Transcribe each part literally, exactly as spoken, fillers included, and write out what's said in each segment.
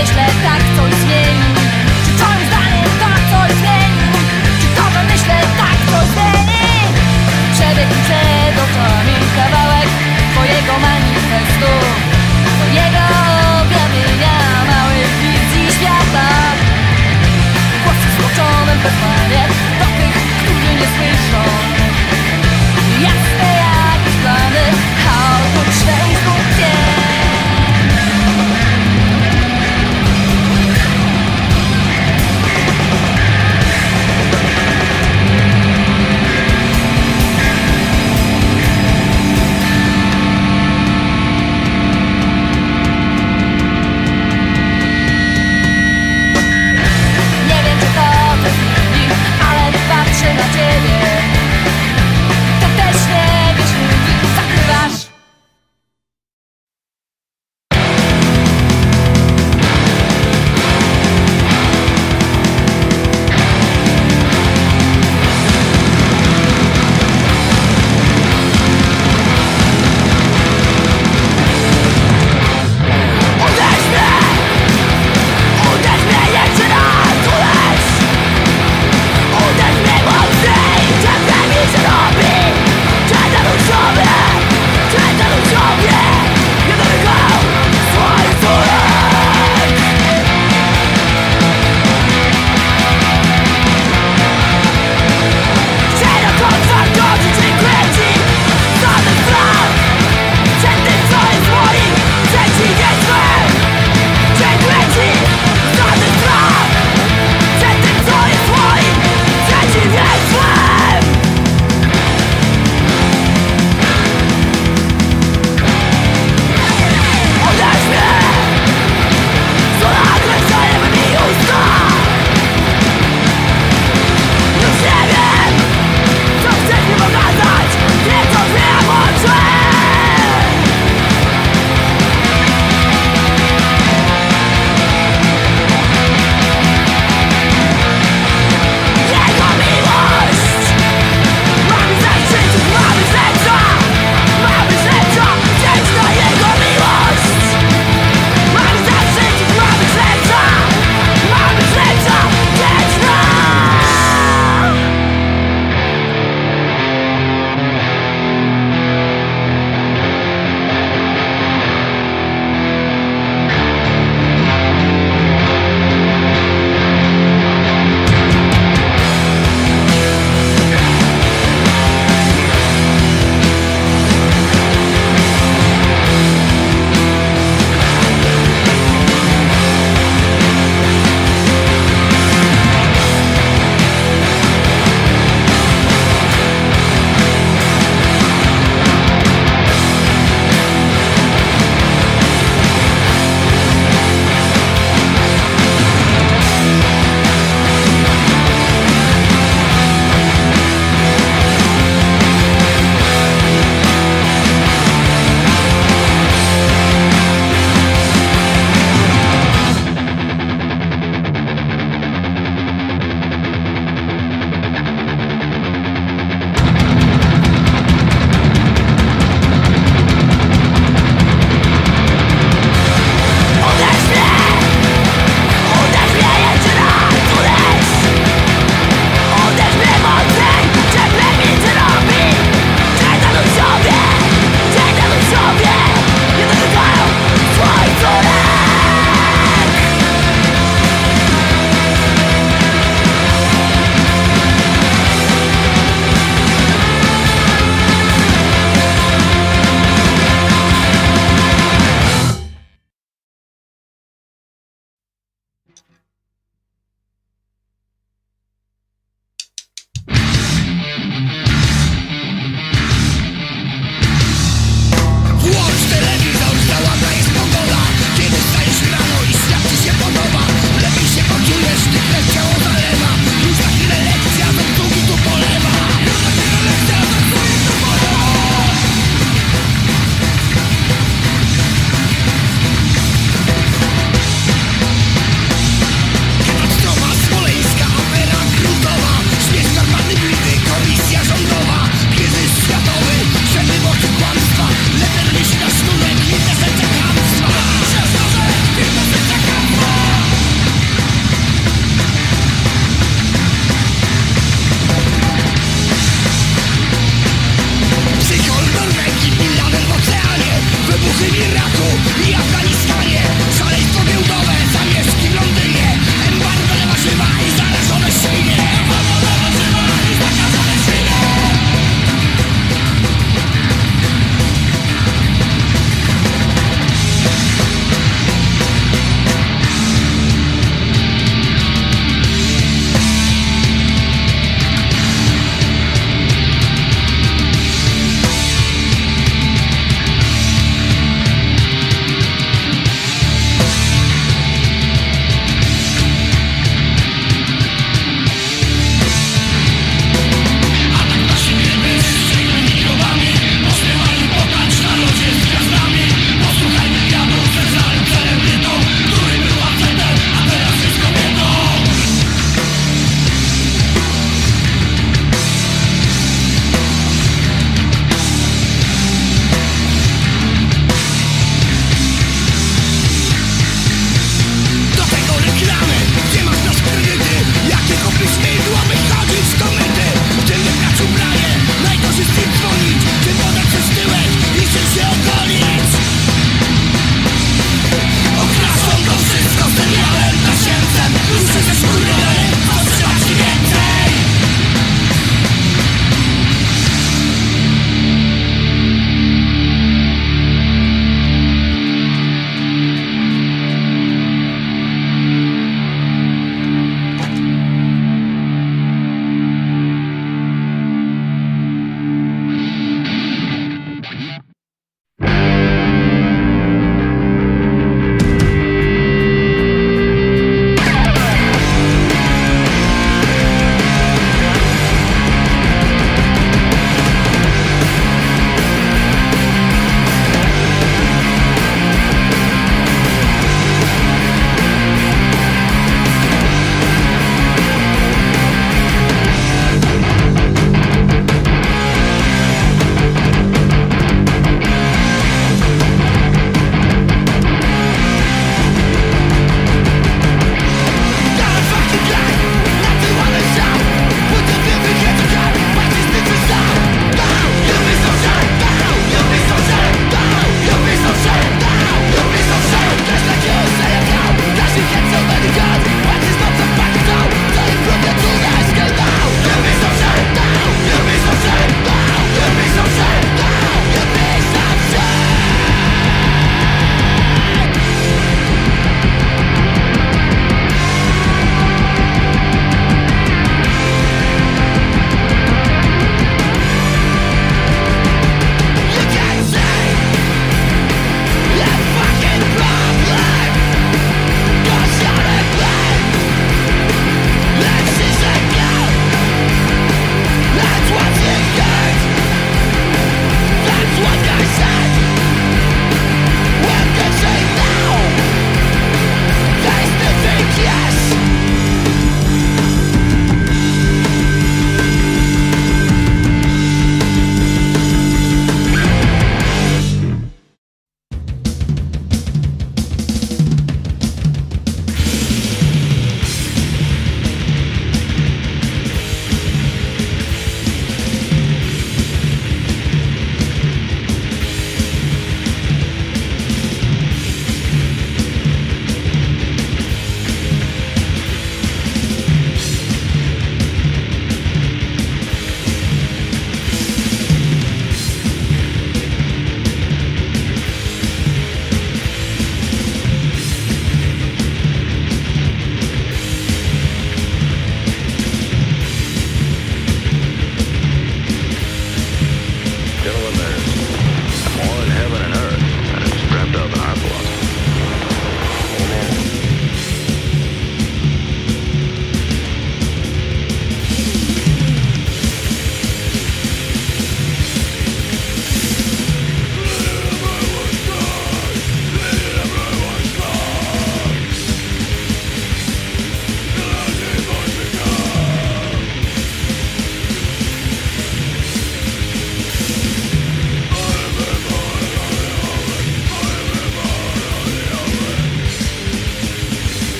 myślę, tak coś zmieni? Czy twoim zdaniem tak coś zmieni? Czy to, że myślę, tak coś zmieni? Przebiegł przed oczami kawałek twojego manifestu, twojego objawienia małych wizji świata. Głosy stłoczone wezwanie do tych, którzy nie słyszą. Jasne jakieś plany, chaotyczne instrukcje.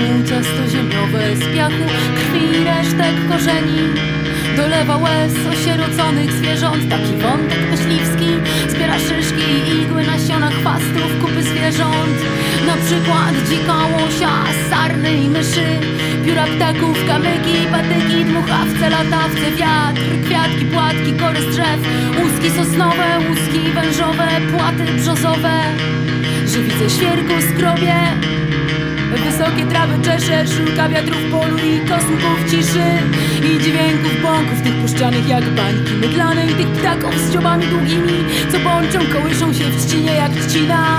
ciasto ziemiowe z piachu, krwi resztek korzeni. Dolewa łez osieroconych zwierząt, taki wątek myśliwski. Zbiera szyszki i igły, nasiona chwastów, kupy zwierząt. Na przykład dzika łosia, sarny i myszy, pióra ptaków, kamyki, patyki, dmuchawce, latawce, wiatr, kwiatki, płatki, kory z drzew, łuski sosnowe, łuski wężowe, płaty brzozowe. Żywice świerku, skrobie, wysokie trawy, czesze, szulka wiatru w polu i kosmków ciszy i dźwięków bąków, tych puszczanych jak bańki mydlane, i tych ptaków z dziobami długimi, co bączą, kołyszą się w trzcinie jak trzcina.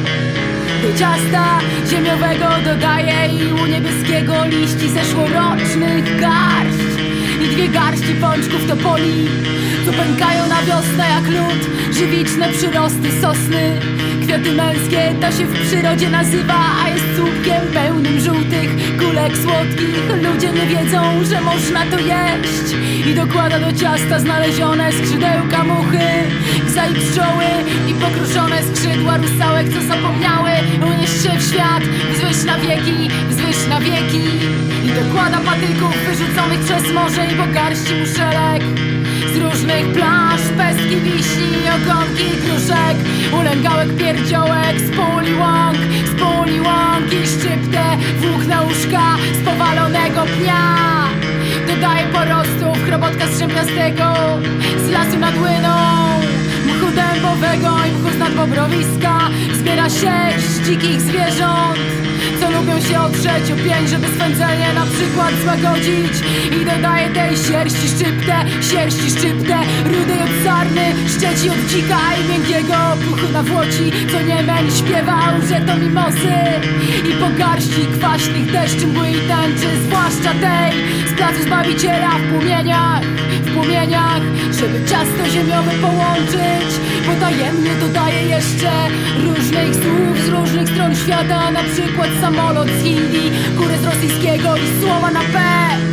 Do ciasta ziemiowego dodaję i u niebieskiego liści zeszłorocznych garść i dwie garści pączków topoli, co pękają na wiosnę jak lód. Żywiczne przyrosty sosny, kwiaty męskie, to się w przyrodzie nazywa, a jest słupkiem pełnym żółtych kulek słodkich. Ludzie nie wiedzą, że można to jeść, i dokłada do ciasta znalezione skrzydełka muchy, gza i pszczoły i pokruszone skrzydła rusałek, co zapomniały unieść się w świat wzwyż na wieki, wzwyż na wieki. I dokłada patyków wyrzuconych przez morze i po garści muszelek z różnych plaż, pestki, wiśni, ogonki, kruszek, ulęgałek, pierdziołek, z puli łąk, z puli łąk i szczyptę włókna łóżka z powalonego pnia. Dodaję porostów chrobotka strzemiastego z lasu nad Łyną, mchu dębowego i mchu z nadbobrowiska. Zbiera sierść dzikich zwierząt, co lubią się oprzeć o pień, żeby swędzenie na przykład złagodzić. I dodaję tej sierści szczyptę, sierści szczyptę rudej od sarny, szczeci od dzika i miękkiego puchu na włoci, co Niemeń śpiewał, że to mimosy. I po garści kwaśnych deszczy, mgły i tęczy, zwłaszcza tej z placu Zbawiciela w płomieniach, w płomieniach, żeby ciasto ziemiowe połączyć. Potajemnie dodaję jeszcze różnych słów z różnych stron świata, na przykład samolot z Hindi, kury z rosyjskiego i słowa na P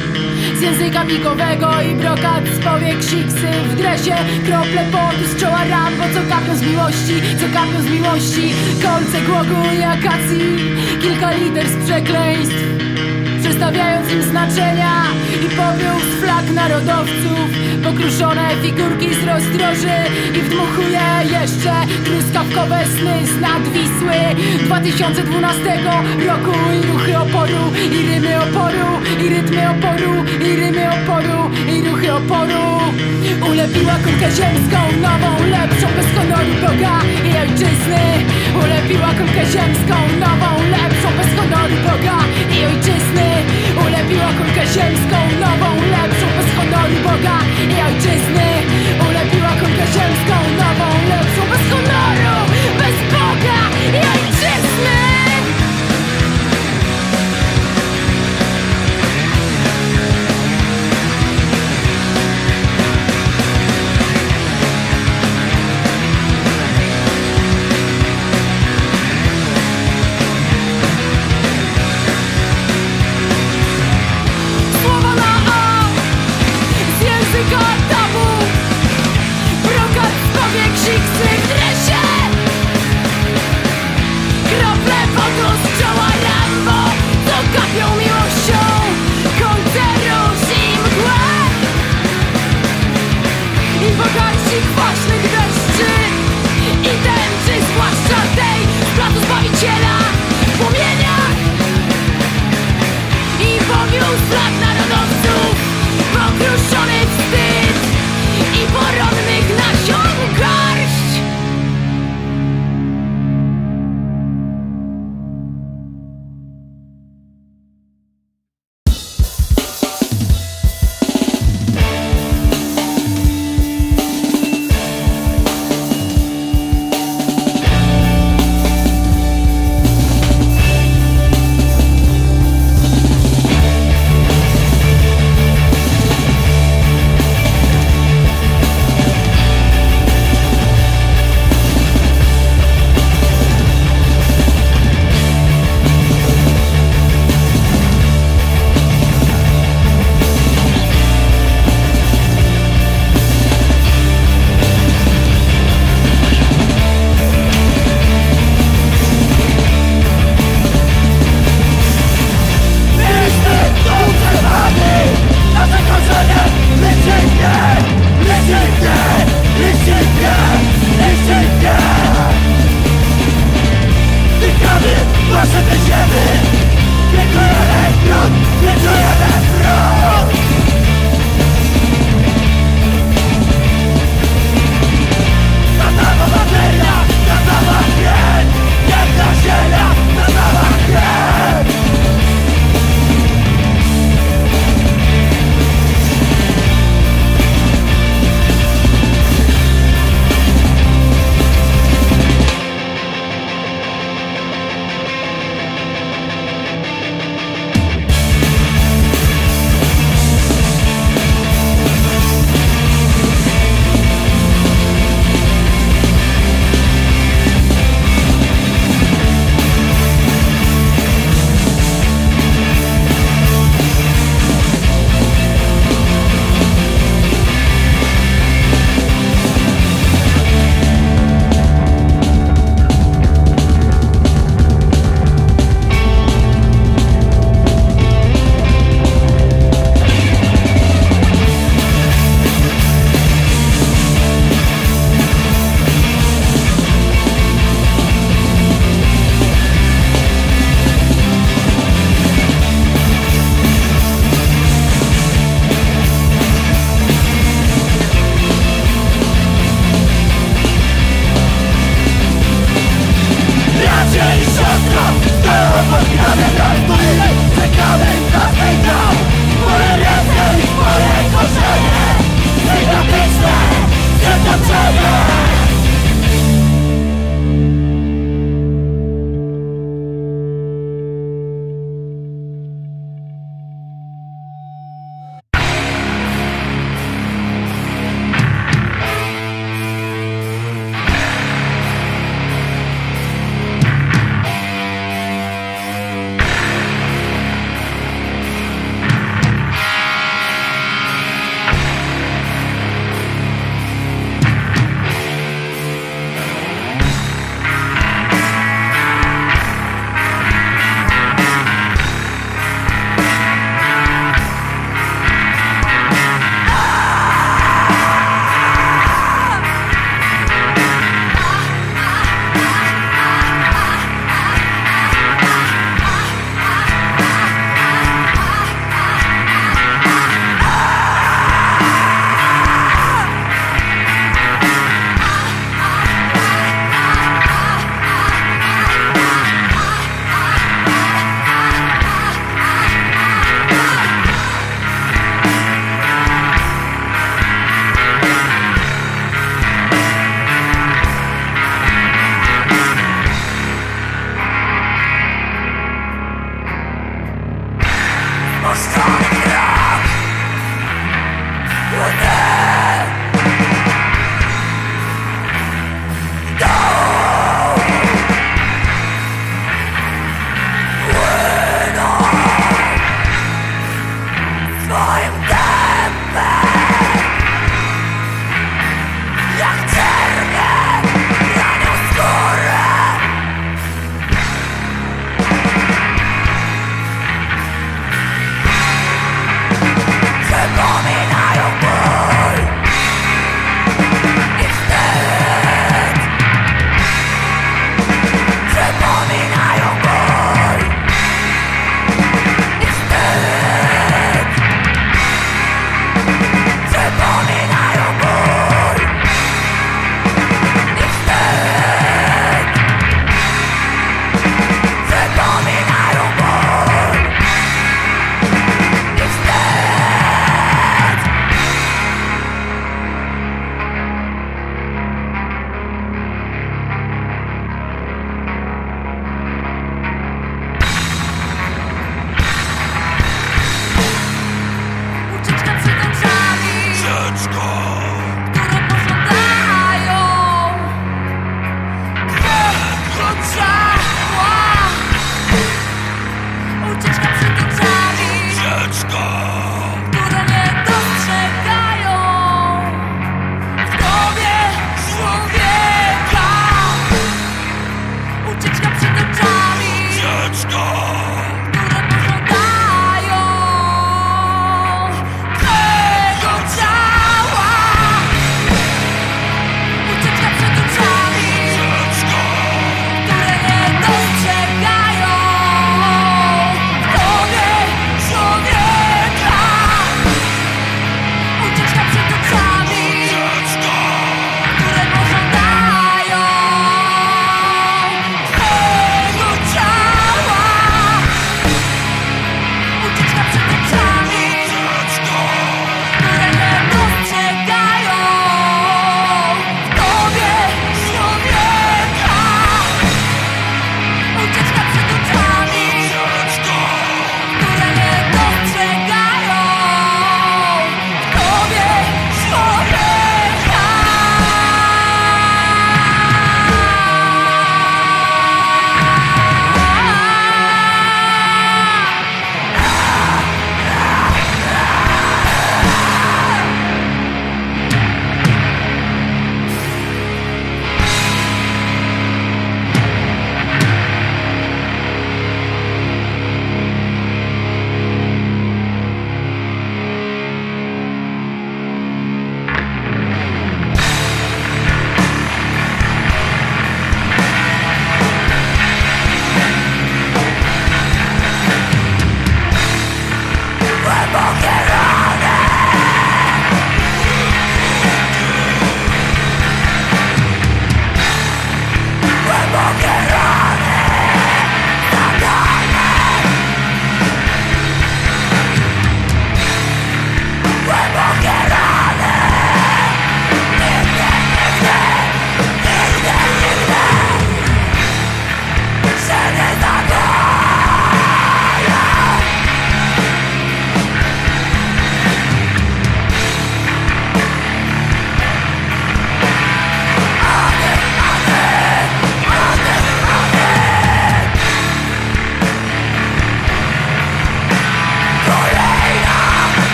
z języka migowego i brokat z powiek, siksy w dresie, krople potu z czoła Rambo, co kapią z miłości, co kapią z miłości, kolce głogu i akacji, kilka liter z przekleństw, przestawiając im znaczenia, i popiół z flag narodowców, pokruszone figurki z rozdroży, i wdmuchuję jeszcze truskawkowe sny z nad Wisły dwa tysiące dwunastego roku, i ruchy oporu, i rymy oporu, i rytmy oporu, i rymy oporu, i ruchy oporu. Ulepiła kulkę ziemską, nową, lepszą, bez honoru Boga i ojczyzny. Ulepiła kulkę ziemską, nową, lepszą, bez honoru Boga i ojczyzny. Ulepiła kulkę ziemską, nową, lepszą, bez honoru Boga i ojczyzny. Ulepiła kulkę ziemską, nową, lepszą, bez honoru, bez Boga i ojczyzny.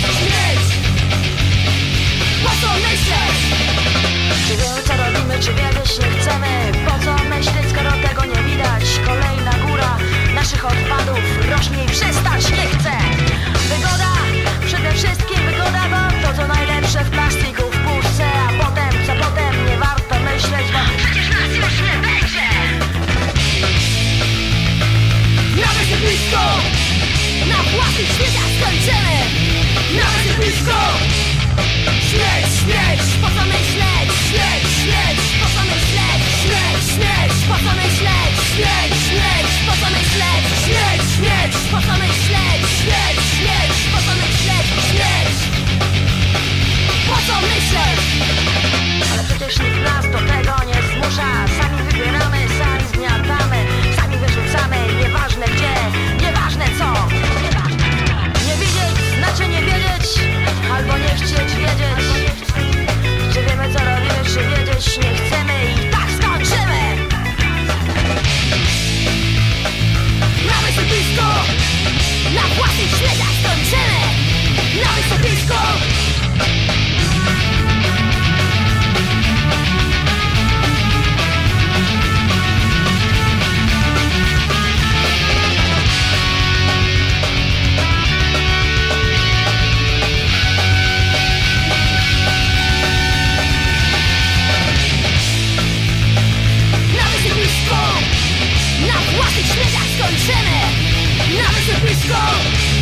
śmieć. Po co myśleć? Czy wiemy co robimy, czy wiedzieć nie chcemy? Po co myśleć, skoro tego nie widać? Kolejna góra naszych odpadów rośnie i przestać nie chce. Wygoda, przede wszystkim wygoda, bo to co najlepsze w plastiku w puszce. A potem, co potem, nie warto myśleć, bo przecież nas już nie będzie. Na wysypisku, na własnych śmieciach skończymy. Na wysypisku, śmieć, śmieć. Po co myśleć? Śmieć, śmieć. Po co myśleć? Śmieć, śmieć. Po co myśleć? Śmieć, śmieć. Po co myśleć? Śmieć, śmieć. Po co myśleć? Śmieć, śmieć. Po co myśleć? Śmieć. Po co myśleć? Ale przecież nikt nas do tego nie zmusza. Sami wybieramy, sami zgniatamy, sami wyrzucamy, nieważne gdzie, nieważne co. Nie widzieć znaczy nie wiedzieć, albo nie chcieć wiedzieć. Czy wiemy co robimy, czy wiedzieć nie chcemy i tak skończymy. Na wysypisku, na własnych śmieciach skończymy. Na wysypisku. Na własnych śmieciach skończymy. Na wysypisku.